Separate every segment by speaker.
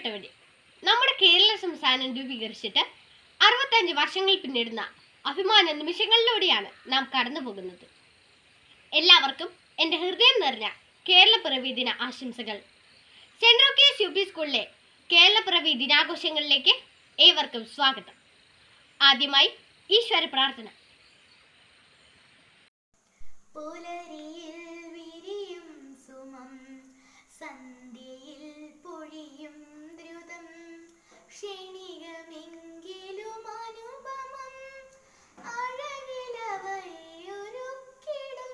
Speaker 1: പ്രിയപ്പെട്ടവരെ, നമ്മുടെ കേരള സംസ്ഥാനം രൂപീകരിച്ചിട്ട് 65 വർഷങ്ങൾ പിന്നിടുന്ന അഭിമാന നിമിഷങ്ങളിലൂടെയാണ് നാം കടന്നു പോകുന്നത്. എല്ലാവർക്കും എൻ്റെ ഹൃദയം നിറഞ്ഞ കേരളപ്പിറവി ദിന ആശംസകൾ. സെന്റ് റോക്കീസ് യുപി സ്കൂളിലെ കേരളപ്പിറവി ദിനാഘോഷങ്ങളിലേക്ക് ഏവർക്കും സ്വാഗതം. ആദ്യമായി ഈശ്വര പ്രാർത്ഥന.
Speaker 2: പുലരിയിൽ വിരിയും സുമം, സന്ധ്യയിൽ പൊഴിയും ദ്രുതം, ക്ഷണികമെങ്കിലും അനുപമം, അഴകിലവയൊരുക്കിടും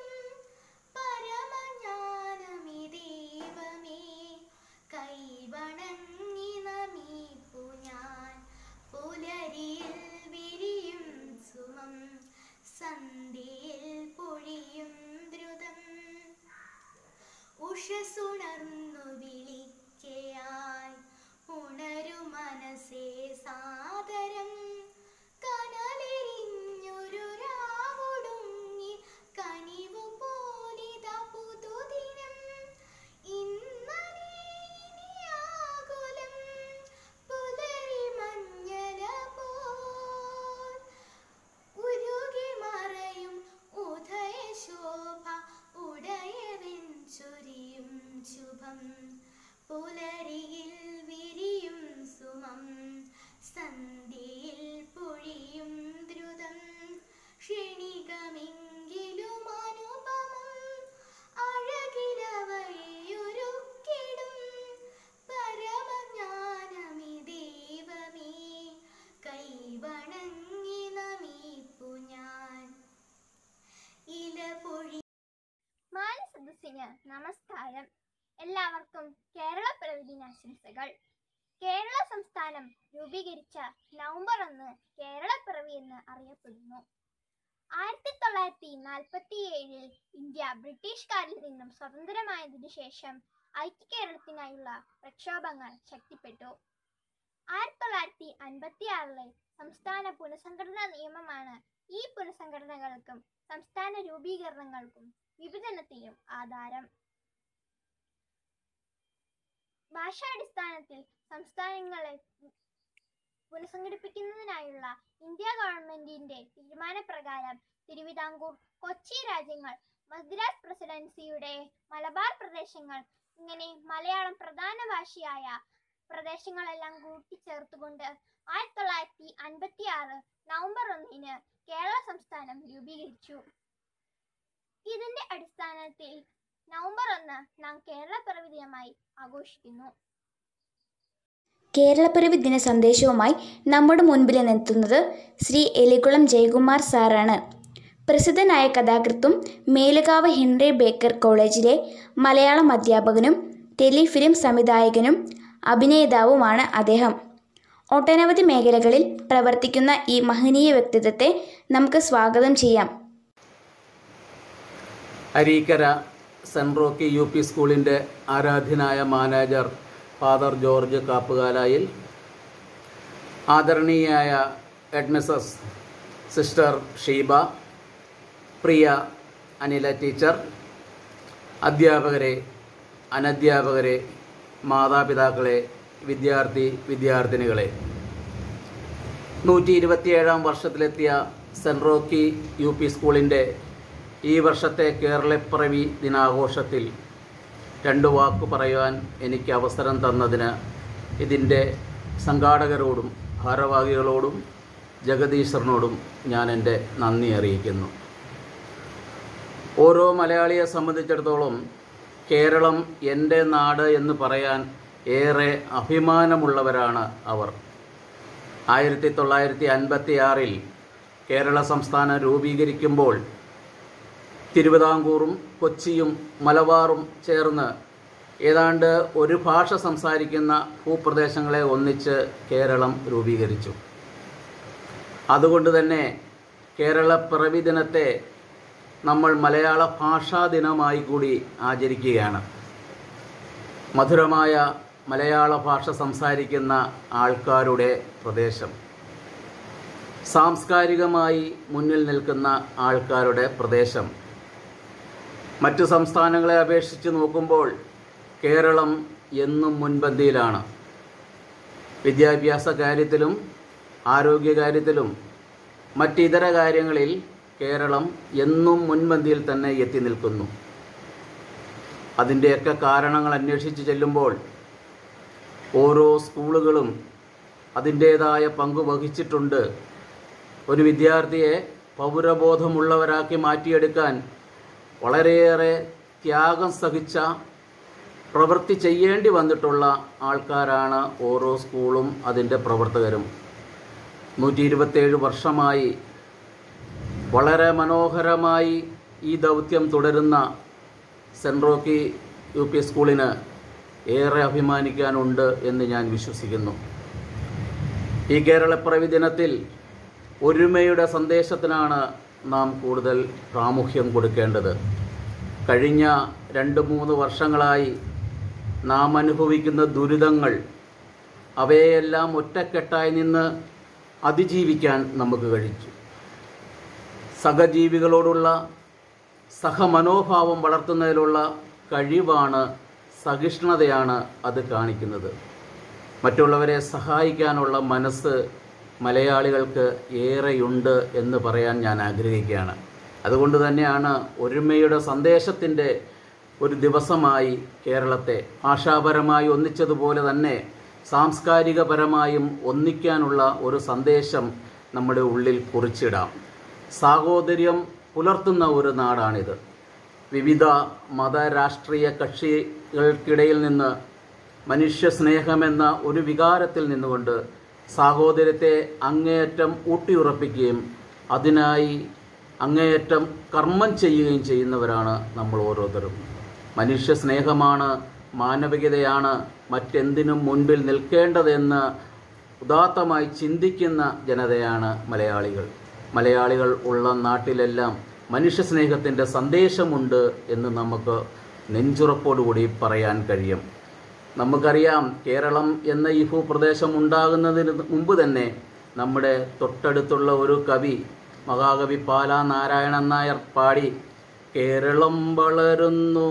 Speaker 2: പരമജ്ഞാനമി ദൈവമേ, കൈവണങ്ങി നമിപ്പു ഞാൻ. പുലരിയിൽ വിരിയും സുമം, സന്ധ്യയിൽ പൊഴിയും ദ്രുതം, ഉഷസുണർന്നു വിളിക്കയായി ഉണരു മനസ്സേ സാദരം, കനലെരിഞ്ഞൊരു രാവൊടുങ്ങി കനിവു പോലിത പുതുദിനം, ഇന്നീയാകുലം പുലരി മഞ്ഞല പോൽ ഉരുകി മറയും ഉദയശോഭ ഉടയവൻ ചൊരിയും ശുഭം. പുലരിയിൽ വിരിയും സുമം, സന്ധ്യയിൽ പൊഴിയും ദ്രുതം, ക്ഷണികമെങ്കിലും അനുപമം, അഴകിലവയൊരുക്കിടും പരമജ്ഞാനമി ദൈവമേ, കൈവണങ്ങി നമിപ്പു ഞാൻ. ഇലപൊഴി
Speaker 3: മാനസദസ്സിന് നമസ്കാരം. എല്ലാവർക്കും കേരളപ്പിറവി ദിനാശംസകൾ. കേരള സംസ്ഥാനം രൂപീകരിച്ച നവംബർ 1 കേരളപ്പിറവി എന്ന് അറിയപ്പെടുന്നു. 1947 ഇന്ത്യ ബ്രിട്ടീഷുകാരിൽ നിന്നും സ്വതന്ത്രമായതിനു ശേഷം ഐക്യകേരളത്തിനായുള്ള പ്രക്ഷോഭങ്ങൾ ശക്തിപ്പെട്ടു. 1956 സംസ്ഥാന പുനഃസംഘടനാ നിയമമാണ് ഈ പുനഃസംഘടനകൾക്കും സംസ്ഥാന രൂപീകരണങ്ങൾക്കും വിഭജനത്തിനും ആധാരം. ഭാഷാടിസ്ഥാനത്തിൽ സംസ്ഥാനങ്ങളെ പുനഃസംഘടിപ്പിക്കുന്നതിനായുള്ള ഇന്ത്യ ഗവൺമെന്റിന്റെ തീരുമാനപ്രകാരം തിരുവിതാംകൂർ, കൊച്ചി രാജ്യങ്ങൾ, മദ്രാസ് പ്രസിഡൻസിയുടെ മലബാർ പ്രദേശങ്ങൾ, ഇങ്ങനെ മലയാളം പ്രധാന ഭാഷയായ പ്രദേശങ്ങളെല്ലാം കൂട്ടിച്ചേർത്തുകൊണ്ട് 1956 നവംബർ 1 കേരള സംസ്ഥാനം രൂപീകരിച്ചു. ഇതിന്റെ അടിസ്ഥാനത്തിൽ നവംബർ 1 നാം കേരളപ്പിറവി ദിനമായി ആഘോഷിക്കുന്നു.
Speaker 4: കേരളപ്പിറവി ദിന സന്ദേശവുമായി നമ്മുടെ മുൻപിൽ എത്തുന്നത് ശ്രീ എലിക്കുളം ജയകുമാർ സാറാണ്. പ്രസിദ്ധനായ കഥാകൃത്തും മേലുകാവ് ഹെൻറി ബേക്കർ കോളേജിലെ മലയാളം അധ്യാപകനും ടെലിഫിലിം സംവിധായകനും അഭിനേതാവുമാണ് അദ്ദേഹം. ഒട്ടനവധി മേഖലകളിൽ പ്രവർത്തിക്കുന്ന ഈ മഹനീയ വ്യക്തിത്വത്തെ നമുക്ക് സ്വാഗതം ചെയ്യാം.
Speaker 5: അരീക്കര സെന്റ് റോക്കി യുപി സ്കൂളിൻ്റെ ആരാധ്യനായ മാനേജർ ഫാദർ ജോർജ് കാപ്പുകാലായിൽ, ആദരണീയായ ഹെഡ്മിസ്സസ് സിസ്റ്റർ ഷീബ, പ്രിയ അനില ടീച്ചർ, അധ്യാപകരെ, അനധ്യാപകരെ, മാതാപിതാക്കളെ, വിദ്യാർത്ഥിനികളെ, 127ാം വർഷത്തിലെത്തിയ സെന്റ് റോക്കി യു പി സ്കൂളിൻ്റെ ഈ വർഷത്തെ കേരളപ്പിറവി ദിനാഘോഷത്തിൽ 2 വാക്ക് പറയുവാൻ എനിക്ക് അവസരം തന്നതിന് ഇതിൻ്റെ സംഘാടകരോടും ഭാരവാഹികളോടും ജഗദീശ്വരനോടും ഞാൻ എൻ്റെ നന്ദി അറിയിക്കുന്നു. ഓരോ മലയാളിയെ സംബന്ധിച്ചിടത്തോളം കേരളം എൻ്റെ നാട് എന്ന് പറയാൻ ഏറെ അഭിമാനമുള്ളവരാണ് അവർ. 1956 കേരള സംസ്ഥാനം രൂപീകരിക്കുമ്പോൾ തിരുവിതാംകൂറും കൊച്ചിയും മലബാറും ചേർന്ന് ഏതാണ്ട് ഒരു ഭാഷ സംസാരിക്കുന്ന ഭൂപ്രദേശങ്ങളെ ഒന്നിച്ച് കേരളം രൂപീകരിച്ചു. അതുകൊണ്ട് തന്നെ കേരളപ്പിറവി ദിനത്തെ നമ്മൾ മലയാള ഭാഷാ ദിനമായി കൂടി ആചരിക്കുകയാണ്. മധുരമായ മലയാള ഭാഷ സംസാരിക്കുന്ന ആൾക്കാരുടെ പ്രദേശം, സാംസ്കാരികമായി മുന്നിൽ നിൽക്കുന്ന ആൾക്കാരുടെ പ്രദേശം, മറ്റു സംസ്ഥാനങ്ങളെ അപേക്ഷിച്ച് നോക്കുമ്പോൾ കേരളം എന്നും മുൻപന്തിയിലാണ്. വിദ്യാഭ്യാസ കാര്യത്തിലും ആരോഗ്യകാര്യത്തിലും മറ്റിതര കാര്യങ്ങളിൽ കേരളം എന്നും മുൻപന്തിയിൽ തന്നെ എത്തി നിൽക്കുന്നു. അതിൻ്റെയൊക്കെ കാരണങ്ങൾ അന്വേഷിച്ച് ചെല്ലുമ്പോൾ ഓരോ സ്കൂളുകളും അതിൻ്റേതായ പങ്ക് വഹിച്ചിട്ടുണ്ട്. ഒരു വിദ്യാർത്ഥിയെ പൗരബോധമുള്ളവരാക്കി മാറ്റിയെടുക്കാൻ വളരെയേറെ ത്യാഗം സഹിച്ച പ്രവൃത്തി ചെയ്യേണ്ടി വന്നിട്ടുള്ള ആൾക്കാരാണ് ഓരോ സ്കൂളും അതിൻ്റെ പ്രവർത്തകരും. 127 വർഷമായി വളരെ മനോഹരമായി ഈ ദൗത്യം തുടരുന്ന സെൻറ് റോക്കി UP സ്കൂളിന് ഏറെ അഭിമാനിക്കാനുണ്ട് എന്ന് ഞാൻ വിശ്വസിക്കുന്നു. ഈ കേരളപ്പിറവി ദിനത്തിൽ ഒരുമയുടെ സന്ദേശത്തിനാണ് നാം കൂടുതൽ പ്രാമുഖ്യം കൊടുക്കേണ്ടത്. കഴിഞ്ഞ 2-3 വർഷങ്ങളായി നാം അനുഭവിക്കുന്ന ദുരിതങ്ങൾ, അവയെല്ലാം ഒറ്റക്കെട്ടായി നിന്ന് അതിജീവിക്കാൻ നമുക്ക് കഴിച്ചു. സഹജീവികളോടുള്ള സഹമനോഭാവം വളർത്തുന്നതിലുള്ള കഴിവാണ്, സഹിഷ്ണുതയാണ് അത് കാണിക്കുന്നത്. മറ്റുള്ളവരെ സഹായിക്കാനുള്ള മനസ്സ് മലയാളികൾക്ക് ഏറെയുണ്ട് എന്ന് പറയാൻ ഞാൻ ആഗ്രഹിക്കുകയാണ്. അതുകൊണ്ട് തന്നെയാണ് ഒരുമയുടെ സന്ദേശത്തിൻ്റെ ഒരു ദിവസമായി കേരളത്തെ ഭാഷാപരമായി ഒന്നിച്ചതുപോലെ തന്നെ സാംസ്കാരികപരമായും ഒന്നിക്കാനുള്ള ഒരു സന്ദേശം നമ്മുടെ ഉള്ളിൽ കുറിച്ചിടാം. സാഹോദര്യം പുലർത്തുന്ന ഒരു നാടാണിത്. വിവിധ മത രാഷ്ട്രീയ കക്ഷികൾക്കിടയിൽ നിന്ന് മനുഷ്യസ്നേഹമെന്ന ഒരു വികാരത്തിൽ നിന്നുകൊണ്ട് സാഹോദര്യത്തെ അങ്ങേയറ്റം ഊട്ടിയുറപ്പിക്കുകയും അതിനായി അങ്ങേയറ്റം കർമ്മം ചെയ്യുകയും ചെയ്യുന്നവരാണ് നമ്മൾ ഓരോരുത്തരും. മനുഷ്യസ്നേഹമാണ്, മാനവികതയാണ് മറ്റെന്തിനും മുൻപിൽ നിൽക്കേണ്ടതെന്ന് ഉദാത്തമായി ചിന്തിക്കുന്ന ജനതയാണ് മലയാളികൾ ഉള്ള നാട്ടിലെല്ലാം മനുഷ്യസ്നേഹത്തിൻ്റെ സന്ദേശമുണ്ട് എന്ന് നമുക്ക് നെഞ്ചുറപ്പോടുകൂടി പറയാൻ കഴിയും. നമുക്കറിയാം, കേരളം എന്ന ഈ ഭൂപ്രദേശം ഉണ്ടാകുന്നതിന് മുമ്പ് തന്നെ നമ്മുടെ തൊട്ടടുത്തുള്ള ഒരു കവി, മഹാകവി പാലാ നാരായണൻ നായർ പാടി, കേരളം വളരുന്നു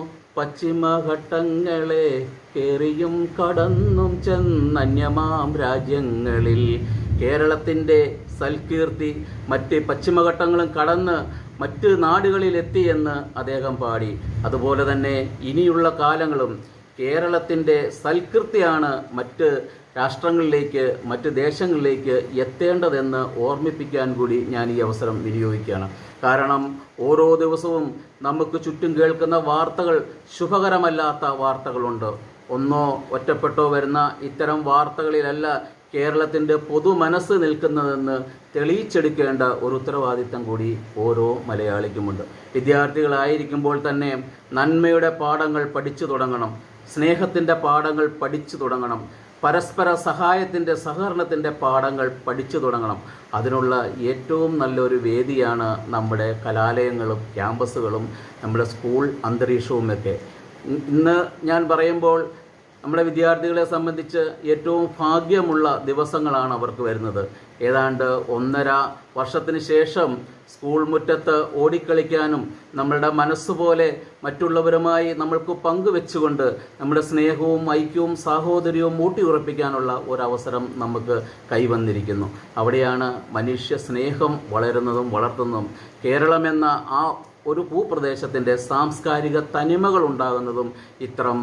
Speaker 5: പശ്ചിമഘട്ടങ്ങളെ കേറിയും കടന്നും ചെന്നന്യമാം രാജ്യങ്ങളിൽ. കേരളത്തിൻ്റെ സൽകീർത്തി മറ്റ് പശ്ചിമഘട്ടങ്ങളും കടന്ന് മറ്റ് നാടുകളിലെത്തിയെന്ന് അദ്ദേഹം പാടി. അതുപോലെ തന്നെ ഇനിയുള്ള കാലങ്ങളും കേരളത്തിൻ്റെ സൽകീർത്തിയാണ് മറ്റ് രാഷ്ട്രങ്ങളിലേക്ക്, മറ്റ് ദേശങ്ങളിലേക്ക് എത്തേണ്ടതെന്ന് ഓർമ്മിപ്പിക്കാൻ കൂടി ഞാൻ ഈ അവസരം വിനിയോഗിക്കുകയാണ്. കാരണം ഓരോ ദിവസവും നമുക്ക് ചുറ്റും കേൾക്കുന്ന വാർത്തകൾ ശുഭകരമല്ലാത്ത വാർത്തകളുണ്ട്. ഒന്നോ ഒറ്റപ്പെട്ടോ വരുന്ന ഇത്തരം വാർത്തകളിലല്ല കേരളത്തിൻ്റെ പൊതുമനസ്സ് നിൽക്കുന്നതെന്ന് തെളിയിച്ചെടുക്കേണ്ട ഒരു ഉത്തരവാദിത്തം കൂടി ഓരോ മലയാളിക്കുമുണ്ട്. വിദ്യാർത്ഥികളായിരിക്കുമ്പോൾ തന്നെ നന്മയുടെ പാഠങ്ങൾ പഠിച്ചു തുടങ്ങണം, സ്നേഹത്തിൻ്റെ പാഠങ്ങൾ പഠിച്ചു തുടങ്ങണം, പരസ്പര സഹായത്തിൻ്റെ, സഹകരണത്തിൻ്റെ പാഠങ്ങൾ പഠിച്ചു തുടങ്ങണം. അതിനുള്ള ഏറ്റവും നല്ലൊരു വേദിയാണ് നമ്മുടെ കലാലയങ്ങളും ക്യാമ്പസുകളും നമ്മുടെ സ്കൂൾ അന്തരീക്ഷവുമൊക്കെ. ഇന്ന് ഞാൻ പറയുമ്പോൾ നമ്മുടെ വിദ്യാർത്ഥികളെ സംബന്ധിച്ച് ഏറ്റവും ഭാഗ്യമുള്ള ദിവസങ്ങളാണ് അവർക്ക് വരുന്നത്. ഏതാണ്ട് 1.5 വർഷത്തിന് ശേഷം സ്കൂൾ മുറ്റത്ത് ഓടിക്കളിക്കാനും നമ്മളുടെ മനസ്സുപോലെ മറ്റുള്ളവരുമായി നമ്മൾക്ക് പങ്കുവെച്ചുകൊണ്ട് നമ്മുടെ സ്നേഹവും ഐക്യവും സാഹോദര്യവും ഊട്ടിയുറപ്പിക്കാനുള്ള ഒരവസരം നമുക്ക് കൈവന്നിരിക്കുന്നു. അവിടെയാണ് മനുഷ്യ സ്നേഹം വളരുന്നതും വളർത്തുന്നതും. കേരളമെന്ന ആ ഒരു ഭൂപ്രദേശത്തിൻ്റെ സാംസ്കാരിക തനിമകൾ ഉണ്ടാകുന്നതും ഇത്തരം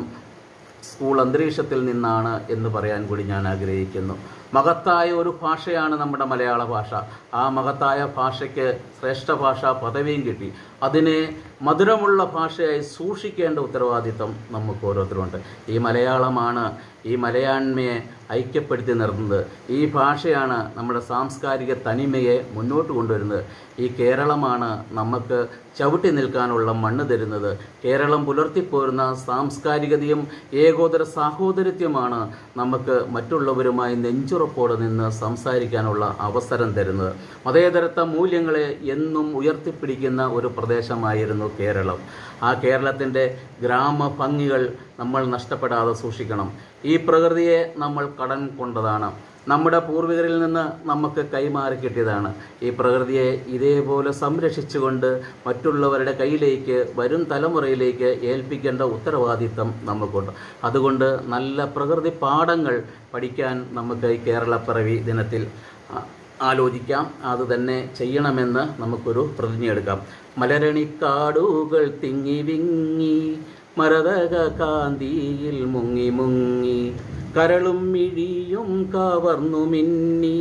Speaker 5: സ്കൂൾ അന്തരീക്ഷത്തിൽ നിന്നാണ് എന്ന് പറയാൻ കൂടി ഞാൻ ആഗ്രഹിക്കുന്നു. മഹത്തായ ഒരു ഭാഷയാണ് നമ്മുടെ മലയാള ഭാഷ. ആ മഹത്തായ ഭാഷയ്ക്ക് ശ്രേഷ്ഠ ഭാഷാ പദവിയും കിട്ടി. അതിനെ മധുരമുള്ള ഭാഷയായി സൂക്ഷിക്കേണ്ട ഉത്തരവാദിത്വം നമുക്ക് ഓരോരുത്തരുമുണ്ട്. ഈ മലയാളമാണ് ഈ മലയാണ്മയെ ഐക്യപ്പെടുത്തി നിർത്തുന്നത്. ഈ ഭാഷയാണ് നമ്മുടെ സാംസ്കാരിക തനിമയെ മുന്നോട്ട് കൊണ്ടുവരുന്നത്. ഈ കേരളമാണ് നമുക്ക് ചവിട്ടി നിൽക്കാനുള്ള മണ്ണ് തരുന്നത്. കേരളം പുലർത്തിപ്പോരുന്ന സാംസ്കാരികതയും ഏകോദര സാഹോദര്യത്വമാണ് നമുക്ക് മറ്റുള്ളവരുമായി നെഞ്ചുറപ്പോടെ നിന്ന് സംസാരിക്കാനുള്ള അവസരം തരുന്നത്. മതേതരത്വ മൂല്യങ്ങളെ എന്നും ഉയർത്തിപ്പിടിക്കുന്ന ഒരു പ്രദേശമായിരുന്നു കേരളം. ആ കേരളത്തിൻ്റെ ഗ്രാമഭംഗികൾ നമ്മൾ നഷ്ടപ്പെടാതെ സൂക്ഷിക്കണം. ഈ പ്രകൃതിയെ നമ്മൾ കടം കൊണ്ടതാണ്. നമ്മുടെ പൂർവികരിൽ നിന്ന് നമുക്ക് കൈമാറി കിട്ടിയതാണ്. ഈ പ്രകൃതിയെ ഇതേപോലെ സംരക്ഷിച്ചുകൊണ്ട് മറ്റുള്ളവരുടെ കയ്യിലേക്ക്, വരും തലമുറയിലേക്ക് ഏൽപ്പിക്കേണ്ട ഉത്തരവാദിത്തം നമുക്കുണ്ട്. അതുകൊണ്ട് നല്ല പ്രകൃതി പാഠങ്ങൾ പഠിക്കാൻ നമുക്ക് ഈ കേരളപ്പിറവി ദിനത്തിൽ ആലോചിക്കാം. അത് തന്നെ ചെയ്യണമെന്ന് നമുക്കൊരു പ്രതിജ്ഞയെടുക്കാം. മലരണിക്കാടുകൾ തിങ്ങി വിങ്ങി മരതക കാന്തിയിൽ മുങ്ങി മുങ്ങി കരളും മിഴിയും കവർന്നു മിന്നി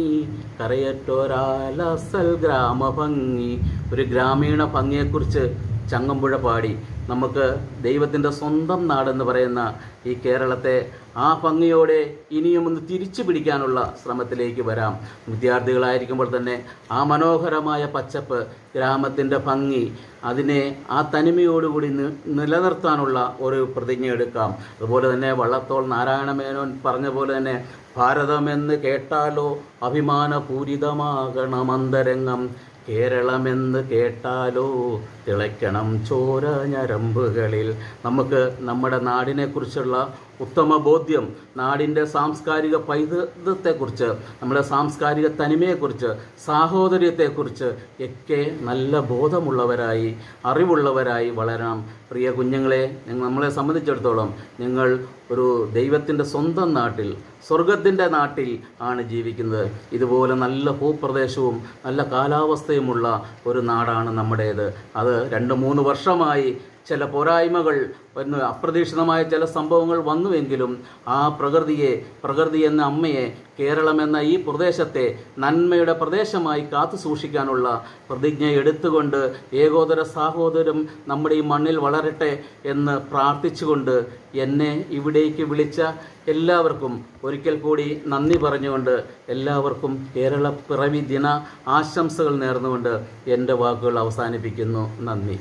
Speaker 5: കരയറ്റൊരാലസൽ ഗ്രാമഭംഗി. ഒരു ഗ്രാമീണ ഭംഗിയെക്കുറിച്ച് ചങ്ങമ്പുഴ പാടി. നമുക്ക് ദൈവത്തിൻ്റെ സ്വന്തം നാടെന്ന് പറയുന്ന ഈ കേരളത്തെ ആ ഭംഗിയോടെ ഇനിയും ഒന്ന് തിരിച്ചു പിടിക്കാനുള്ള ശ്രമത്തിലേക്ക് വരാം. വിദ്യാർത്ഥികളായിരിക്കുമ്പോൾ തന്നെ ആ മനോഹരമായ പച്ചപ്പ്, ഗ്രാമത്തിൻ്റെ ഭംഗി, അതിനെ ആ തനിമയോടുകൂടി നിലനിർത്താനുള്ള ഒരു പ്രതിജ്ഞ എടുക്കാം. അതുപോലെ തന്നെ വള്ളത്തോൾ നാരായണമേനോൻ പറഞ്ഞ പോലെ തന്നെ ഭാരതമെന്ന് കേട്ടാലോ അഭിമാനപൂരിതമാകണം അന്തരംഗം, കേരളമെന്ന് കേട്ടാലോ തിളയ്ക്കണം ചോര ഞരമ്പുകളിൽ. നമുക്ക് നമ്മുടെ നാടിനെക്കുറിച്ചുള്ള ഉത്തമ ബോധ്യം, നാടിൻ്റെ സാംസ്കാരിക പൈതൃകത്തെക്കുറിച്ച്, നമ്മുടെ സാംസ്കാരിക തനിമയെക്കുറിച്ച്, സാഹോദര്യത്തെക്കുറിച്ച് ഒക്കെ നല്ല ബോധമുള്ളവരായി, അറിവുള്ളവരായി വളരണം. പ്രിയ കുഞ്ഞുങ്ങളെ, നമ്മളെ സംബന്ധിച്ചിടത്തോളം നിങ്ങൾ ഒരു ദൈവത്തിൻ്റെ സ്വന്തം നാട്ടിൽ, സ്വർഗത്തിൻ്റെ നാട്ടിൽ ആണ് ജീവിക്കുന്നത്. ഇതുപോലെ നല്ല ഭൂപ്രദേശവും നല്ല കാലാവസ്ഥയുമുള്ള ഒരു നാടാണ് നമ്മുടേത്. അത് 2-3 വർഷമായി ചില പോരായ്മകൾ വന്ന്, അപ്രതീക്ഷിതമായ ചില സംഭവങ്ങൾ വന്നുവെങ്കിലും ആ പ്രകൃതി എന്ന അമ്മയെ, കേരളം എന്ന ഈ പ്രദേശത്തെ നന്മയുടെ പ്രദേശമായി കാത്തു സൂക്ഷിക്കാനുള്ള പ്രതിജ്ഞ എടുത്തുകൊണ്ട് ഏകോദര സാഹോദര്യം നമ്മുടെ ഈ മണ്ണിൽ വളരട്ടെ എന്ന് പ്രാർത്ഥിച്ചുകൊണ്ട് എന്നെ ഇവിടേക്ക് വിളിച്ച എല്ലാവർക്കും ഒരിക്കൽ കൂടി നന്ദി പറഞ്ഞുകൊണ്ട് എല്ലാവർക്കും കേരളപ്പിറവി ദിന ആശംസകൾ നേർന്നുകൊണ്ട് എൻ്റെ വാക്കുകൾ അവസാനിപ്പിക്കുന്നു. നന്ദി.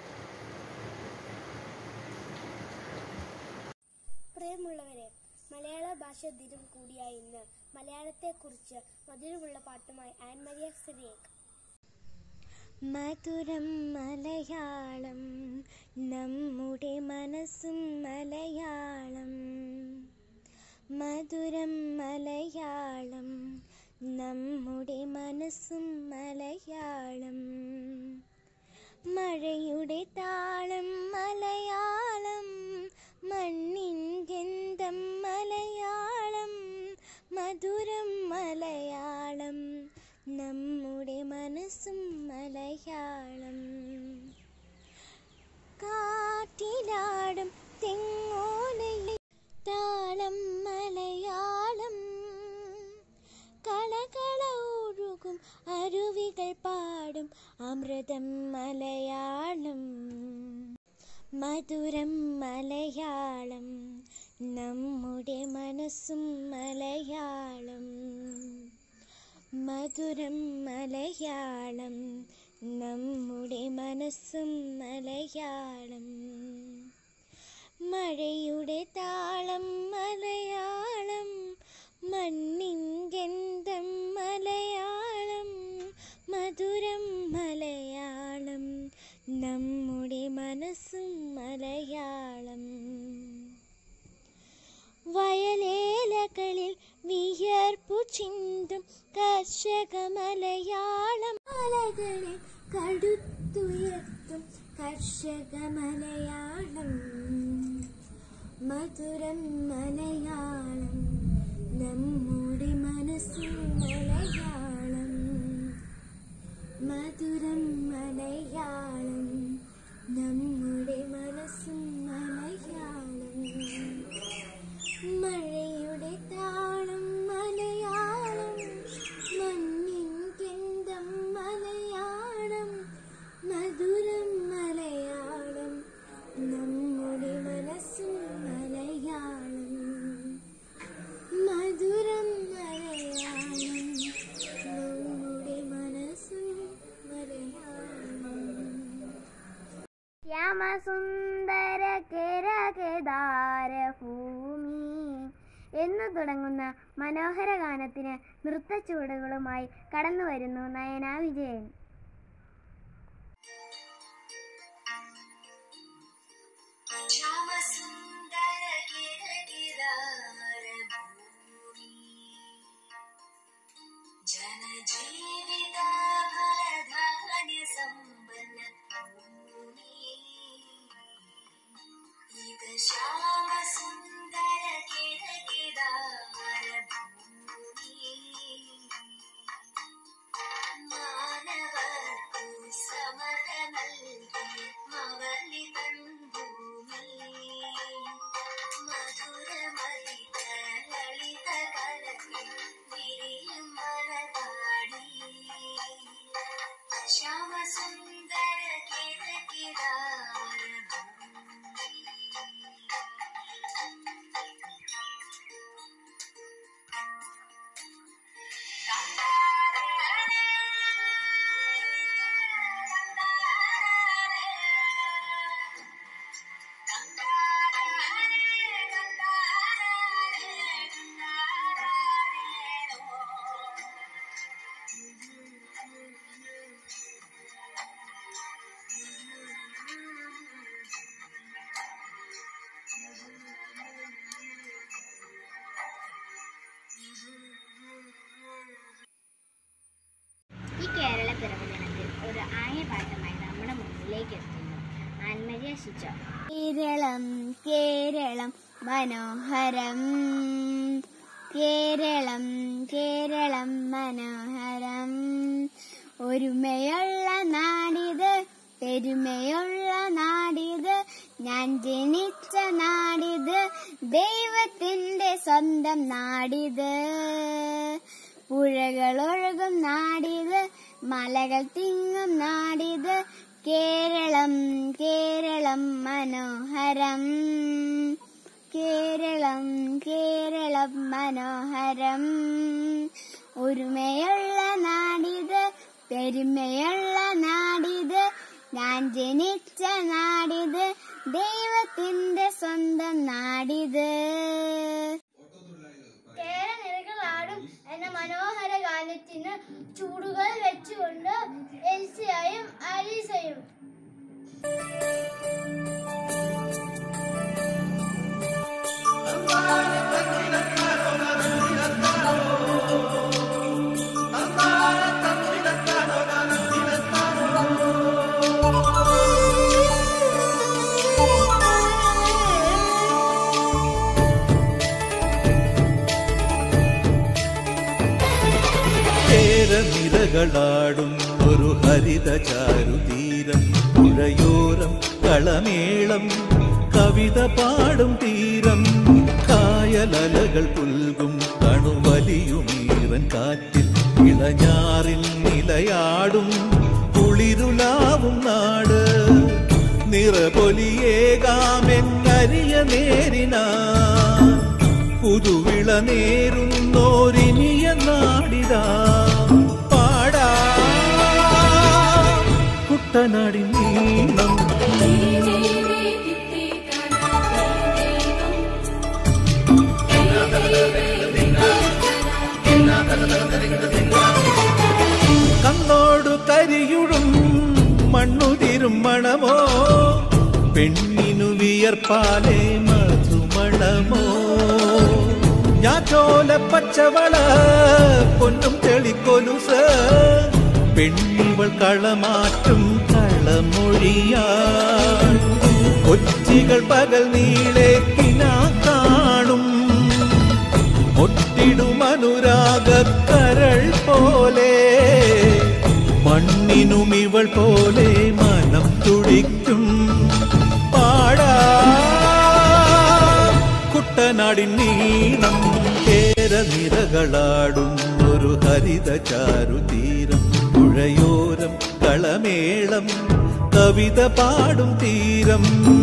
Speaker 6: പ്രിയമുള്ളവരെ, മലയാള ഭാഷാ ദിനം കൂടിയായ ഇന്ന് മലയാളത്തെക്കുറിച്ച് മധുരമുള്ള പാട്ടുമായി ആൻ മരിയ സിറിയക്.
Speaker 2: മധുരം മലയാളം, നമ്മുടെ മനസ്സും മലയാളം. മധുരം മലയാളം, നമ്മുടെ മനസ്സും മലയാളം. മഴയുടെ താളം മലയാളം, മണ്ണിൻ ഗന്ധം മലയാളം. മധുരം മലയാളം, നമ്മുടെ മനസ്സും മലയാളം. കാറ്റിലാടും തെങ്ങോലയിൽ താളം മലയാളം. കളകള ഒഴുകും അരുവികൾ പാടും അമൃതം മലയാളം. മധുരം മലയാളം, നമ്മുടെ മനസ്സും മലയാളം. മധുരം മലയാളം, നമ്മുടെ മനസ്സും മലയാളം. മഴയുടെ താളം മലയാളം, മണ്ണിൻ ഗന്ധം മലയാളം. മധുരം മലയാളം, നമ്മുടെ മനസ്സും മലയാളം. വയലേലകളിൽ വിയർപ്പു ചിന്തും കർഷക മലയാളം. മലകളിൽ കടുത്തുയർത്തും കർഷക മലയാളം. മധുരം മലയാളം, നമ്മുടെ മനസ്സും മലയാളം. മധുരം മലയാളം, നമ്മുടെ മനസ്സും മലയാളം. മഴയുടെ താളം മലയാളം, മണ്ണിൻ ഗന്ധം മലയാളം. മധുരം മലയാളം, നമ്മുടെ മനസ്സും മലയാളം. മധുരം മലയാളം, നമ്മുടെ മനസ്സും മലയാളം.
Speaker 3: ശ്യാമസുന്ദര കേരകേദാര ഭൂമി എന്നു തുടങ്ങുന്ന മനോഹര ഗാനത്തിന് നൃത്തച്ചുവടുകളുമായി കടന്നു വരുന്നു നയന വിജയൻ.
Speaker 2: ശ്യാമസുന്ദര കേരകേദാര ഭൂമി
Speaker 3: നിങ്ങളിലേക്ക് എത്തുന്നു. ആൻമരിയ ശിച്ചോ. കേരളം കേരളം മനോഹരം, കേരളം കേരളം മനോഹരം. ഒരുമയുള്ള നാടിത്, പെരുമയുള്ള നാടിത്, ഞാൻ ജനിച്ച നാടിത്, ദൈവത്തിന്റെ സ്വന്തം നാടിത്. പുഴകളൊഴുകും നാടിത്, മലകൾ തിങ്ങും നാടിത്, കേരളം കേരളം മനോഹരം, കേരളം കേരളം മനോഹരം. ഒരുമയുള്ള നാടിത്, പെരുമയുള്ള നാടിത്, ഞാൻ ജനിച്ച നാടിത്, ദൈവത്തിന്റെ സ്വന്തം നാടിത്. കേരനിരകളാടും എന്ന മനോഹര ഗാനത്തിന് ചൂടുകൾ വെച്ചുകൊണ്ട് എൽസിയയും ആലീസയും.
Speaker 7: നിരകളാടും ഒരു ഹരിത ചാരുതീരം, പുഴയോരം കളമേളം കവിത പാടും തീരം, കായലലകൾ പുൽകും കണുവലിയുമീറൻ കാറ്റിൽ, ഇളഞ്ഞാറിൽ നിലയാടും കുളിരുലാവും നാട്, നിറപൊലിയേകാമെന്നരിയ നേരിനാ പുതുവിള നേരുന്നോരിനിയ നാടിതാ. പാടാ കുട്ടനാടിൻ നീളം, കണ്ണോടു കരിയുടും മണ്ണുതിരും മണമോ, പെണ്ണിനു വിയർപ്പാലേ മധുമണമോ, ഞാറ്റോല പച്ചവള പൊന്നും തെളിക്കൊലുസ്, പെണ്ണിവൾ കളമാറ്റും കളമൊഴിയാൾ, കൊച്ചികൾ പകൽ നീളെ കിനാ കാണും, ഒട്ടിടും അനുരാഗക്കരൾ പോലെ, മണ്ണിനും ഇവൾ പോലെ മനം തുടിക്കും. പാടാ കുട്ടനാടിൻ നീളം, കേരനിരകളാടും ഒരു ഹരിത ചാരുതീരം, പുഴയോരം കളമേളം കവിത പാടും തീരം.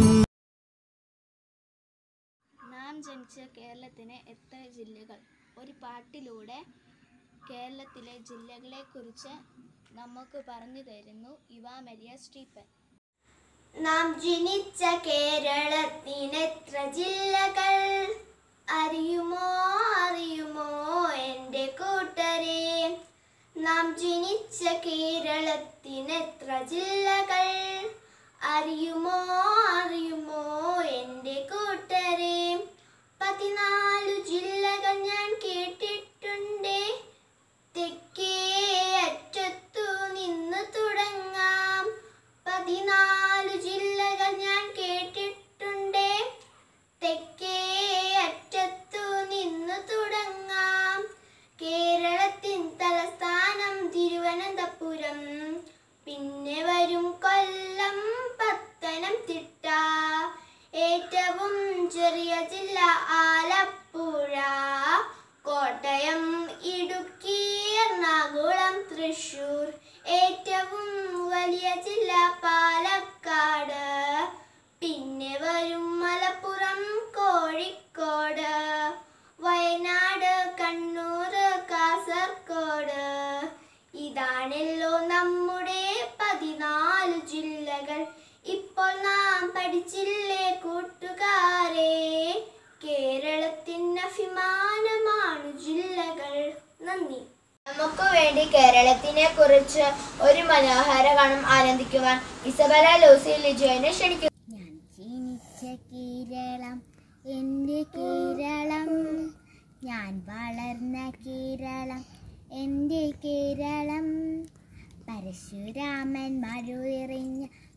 Speaker 3: നാം ജനിച്ച കേരളത്തിന് എത്ര ജില്ലകൾ? ഒരു പാട്ടിലൂടെ കേരളത്തിലെ ജില്ലകളെക്കുറിച്ച് നമുക്ക് പറഞ്ഞു തരുന്നു യുവാ മരിയ സ്റ്റീഫൻ.
Speaker 2: നാം ജനിച്ച കേരളത്തിനെത്ര ജില്ലകൾ? അറിയുമോ അറിയുമോ എൻ്റെ കൂട്ടരെ? നാം ജനിച്ച കേരളത്തിനെത്ര ജില്ലകൾ? അറിയുമോ അറിയുമോ എൻ്റെ കൂട്ടരെ? 14 ജില്ലകൾ ഞാൻ കേട്ടിട്ടുണ്ട്. തെക്കേ അറ്റത്തു നിന്ന് തുടങ്ങാം. 14 ജില്ലകൾ ഞാൻ കേട്ടിട്ടുണ്ട്. തെക്കേ അറ്റത്തു നിന്ന് തുടങ്ങാം. കേരളത്തിൻ തലസ്ഥാനം തിരുവനന്തപുരം, പിന്നെ വരും കൊല്ലം, പത്തനംതിട്ട, ഏറ്റവും ചെറിയ ജില്ല ആലപ്പുഴ, കോട്ടയം, ഇടുക്കി, എറണാകുളം, തൃശൂർ, ഏറ്റവും വലിയ ജില്ല പാലക്കാട്, പിന്നെ വരും മലപ്പുറം, കോഴിക്കോട്, വയനാട്, കണ്ണൂർ, കാസർഗോഡ്. ഇതാണല്ലോ നമ്മുടെ 14 ജില്ലകൾ. ഇപ്പോൾ നാം പഠിച്ചില്ലേ കൂട്ടുകാരെ? കേരളത്തിന് അഭിമാനമാണ് ജില്ലകൾ. നന്ദി. നമുക്ക് വേണ്ടി കേരളത്തിനെ കുറിച്ച് ഒരു മനോഹര ഗാനം ആനന്ദിക്കുവാൻ ഇസബല ലൂസി ലിജോയിനെ ക്ഷണിക്കുന്നു.
Speaker 3: ഞാൻ ജനിച്ച കേരളം എൻ്റെ കേരളം, ഞാൻ വളർന്ന കേരളം എൻ്റെ കേരളം, പരശുരാമൻ മഴുവെറിഞ്ഞ് വീണ്ട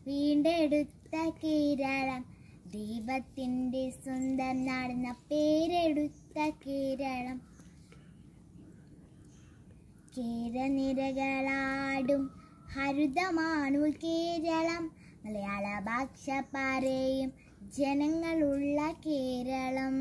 Speaker 3: വീണ്ടെടുത്ത കേരളം, ദൈവത്തിൻ്റെ സ്വന്തം നാടെന്ന പേരെടുത്ത കേരളം. കേരനിരകളാടും ഹരിതമാണു കേരളം, മലയാള ഭാഷ പറയും ജനങ്ങളുള്ള കേരളം.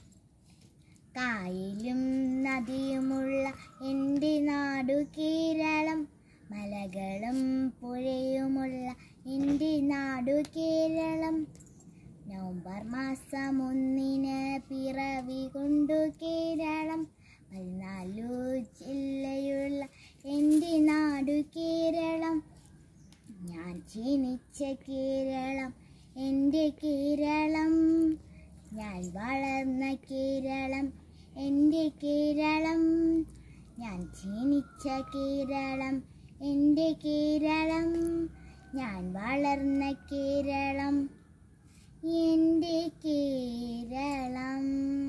Speaker 3: കായലും നദിയുമുള്ള എൻ്റെ നാടു കേരളം, മലകളും പുഴയുമുള്ള എൻ്റെ നാടു കേരളം. നവംബർ മാസം 1 പിറവി കൊണ്ടു കേരളം, 14 ജില്ലയുള്ള എൻ്റെ നാടു കേരളം. ഞാൻ ജനിച്ച കേരളം എൻ്റെ കേരളം, ഞാൻ വളർന്ന കേരളം എൻ്റെ കേരളം. ഞാൻ ജനിച്ച കേരളം എൻ്റെ കേരളം, ഞാൻ വളർന്ന കേരളം എൻ്റെ കേരളം.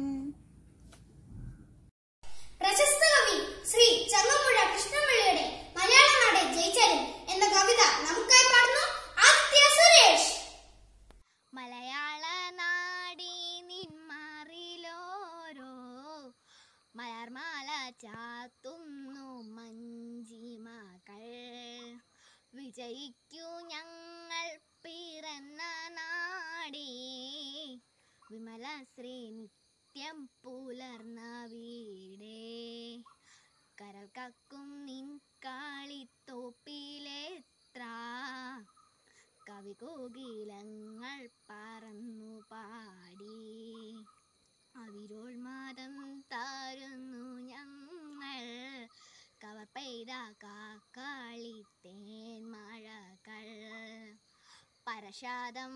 Speaker 2: പ്രശസ്ത കവി ശ്രീ ചങ്ങമ്പുഴ കൃഷ്ണപിള്ളയുടെ മലയാള നാടെ ജയിച്ചാലും എന്ന കവിത നമുക്കായി പാടുന്നു ആദിത്യ സുരേഷ്.
Speaker 3: മലയാള നാടി നിന്മാറിലോരോ മലർമാല ചാത്തുന്നു മഞ്ചിമകൾ. വിജയിക്കൂ ഞങ്ങൾ പിറന്ന നാടേ, വിമല ശ്രീ നിത്യം പുലർന്ന വീടേ. കരൽ കക്കും നിൻ കാളിത്തോപ്പിലെത്ര കവികോകിലങ്ങൾ പറന്നു പാടി. അവിരോൾ മരം താരുന്നു ഞങ്ങൾ, കവർ പെയ്ത കാക്കാളിത്തേൻ മഴകൾ. പരശതം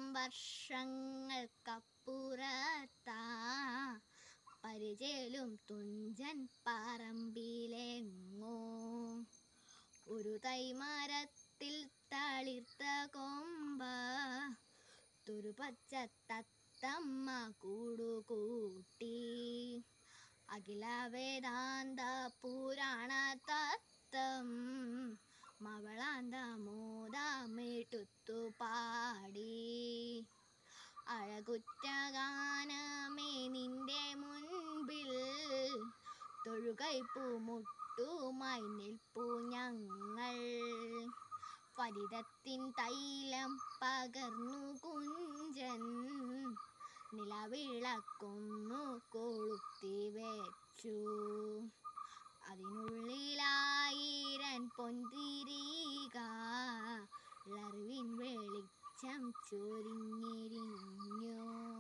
Speaker 3: വർഷങ്ങൾക്കപ്പുറത്താ പരിചേലും തുഞ്ചൻ പറമ്പിലെങ്ങോ. ഒരു തൈമരത്തിൽ തളിർത്ത കൊമ്പ് തുരുപച്ച തത്തമ്മ കൂടുകൂട്ടി. അഖില വേദാന്ത പുരാണ തത്വം മവളാന്ത മോദമേട്ടുത്തു പാടി. അഴകുറ്റ ഗാനമേ നിന്റെ മുൻപിൽ തൊഴുകൈപ്പൂ മുട്ടുമായി നിൽപ്പു ഞങ്ങൾ. ഫലിതത്തിൻ തൈലം പകർന്നു കുഞ്ചൻ, നിലവിളക്കൊന്നു കൊളുത്തി വെച്ചു. അതിനുള്ളിലായിരം പൊന്തിരിക അറിവിൻ വെളിച്ചം ചൊരിഞ്ഞിരിഞ്ഞു.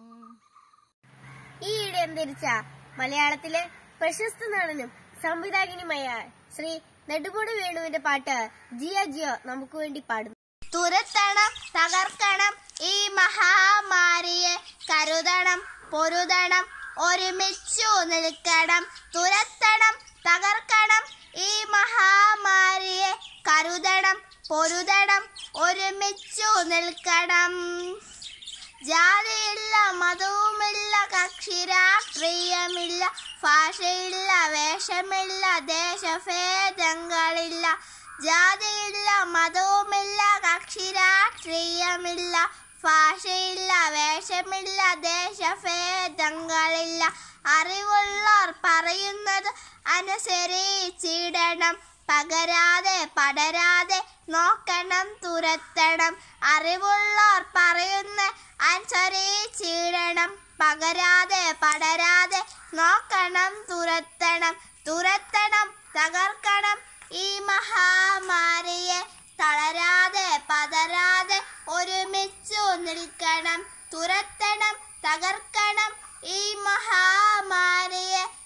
Speaker 6: ഈയിടെ അന്തരിച്ച മലയാളത്തിലെ പ്രശസ്ത നടനും സംവിധായകനുമായ ശ്രീ നെടുമുടി വേണുവിന്റെ പാട്ട് ജിയോ ജിയോ നമുക്ക് വേണ്ടി പാടുന്നു.
Speaker 2: തുരത്തണം തകർക്കണം ഈ മഹാമാരിയെ, കരുതണം പൊരുതണം ഒരുമിച്ചു നിൽക്കണം. തുരത്തണം തകർക്കണം ഈ മഹാമാരിയെ, കരുതണം പൊരുതണം ഒരുമിച്ചു നിൽക്കണം. ജാതിയില്ല മതവുമില്ല കക്ഷി രാഷ്ട്രീയമില്ല, ഭാഷയില്ല വേഷമില്ല ദേശഭേദങ്ങളില്ല. ജാതിയില്ല മതവുമില്ല കക്ഷി രാഷ്ട്രീയമില്ല, ഭാഷയില്ല വേഷമില്ല ദേശഭേദങ്ങളില്ല. അറിവുള്ളവർ പറയുന്നത് അനുസരിച്ചിടണം, പകരാതെ പടരാതെ നോക്കണം തുരത്തണം. അറിവുള്ളവർ പറയുന്ന അനുസരിച്ചിടണം, പകരാതെ പടരാതെ നോക്കണം തുരത്തണം. തുരത്തണം തകർക്കണം ഈ മഹാമാരിയെ, തളരാതെ പതരാതെ ഒരുമിച്ചു നിൽക്കണം. തുരത്തണം തകർക്കണം ഈ മഹാമാരിയെ,